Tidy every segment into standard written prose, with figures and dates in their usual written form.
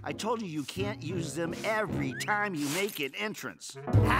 I told you can't use them every time you make an entrance.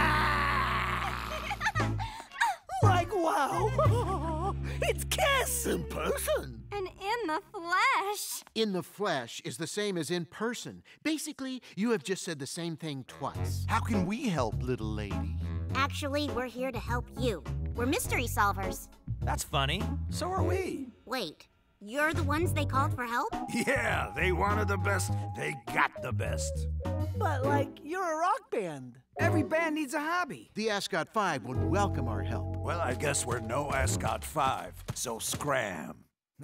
Like, wow! It's Kiss! In person? And in the flesh. In the flesh is the same as in person. Basically, you have just said the same thing twice. How can we help, little lady? Actually, we're here to help you. We're mystery solvers. That's funny. So are we. Wait, you're the ones they called for help? Yeah, they wanted the best. They got the best. But, like, you're a rock band. Every band needs a hobby. The Ascot 5 would welcome our help. Well, I guess we're no Ascot 5, so scram.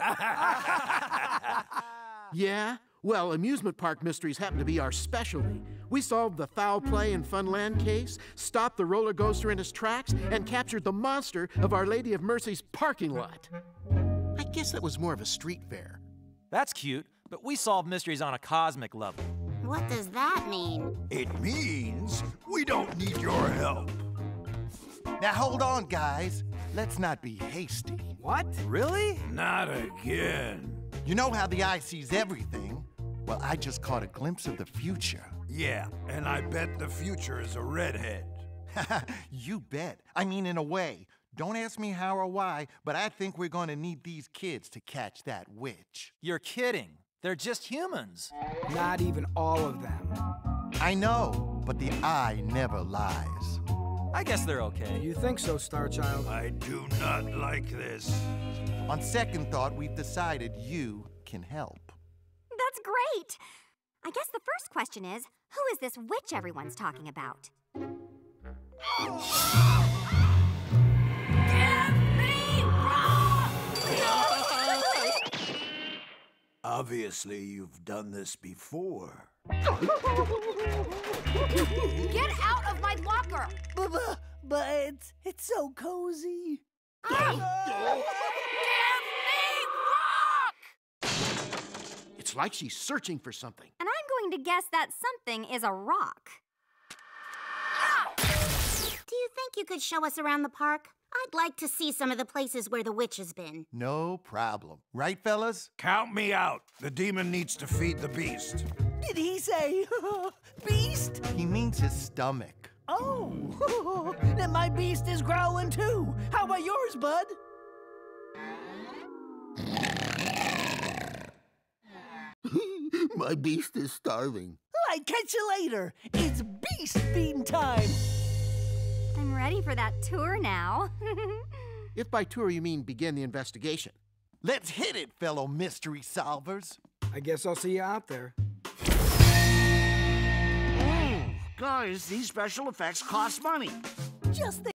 Yeah? Well, amusement park mysteries happen to be our specialty. We solved the foul play in Funland case, stopped the roller coaster in its tracks, and captured the monster of Our Lady of Mercy's parking lot. I guess that was more of a street fair. That's cute, but we solve mysteries on a cosmic level. What does that mean? It means we don't need your help. Now hold on, guys. Let's not be hasty. What? Really? Not again. You know how the eye sees everything? Well, I just caught a glimpse of the future. Yeah, and I bet the future is a redhead. You bet. I mean, in a way. Don't ask me how or why, but I think we're going to need these kids to catch that witch. You're kidding. They're just humans. Not even all of them. I know, but the eye never lies. I guess they're okay. You think so, Starchild? I do not like this. On second thought, we've decided you can help. That's great. I guess the first question is, who is this witch everyone's talking about? Obviously, you've done this before. Get out of my locker! But it's so cozy. Give me rock! It's like she's searching for something. And I'm going to guess that something is a rock. Do you think you could show us around the park? I'd like to see some of the places where the witch has been. No problem. Right, fellas? Count me out. The demon needs to feed the beast. Did he say beast? He means his stomach. Oh, then my beast is growling too. How about yours, bud? My beast is starving. I'll catch you later. It's beast feeding time. I'm ready for that tour now. If by tour you mean begin the investigation. Let's hit it, fellow mystery solvers. I guess I'll see you out there. Guys, these special effects cost money. Just